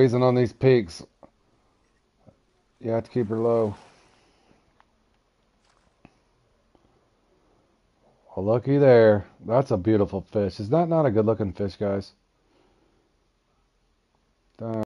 grazing on these peaks. You have to keep her low. Well, looky there. That's a beautiful fish. Is that not a good looking fish, guys?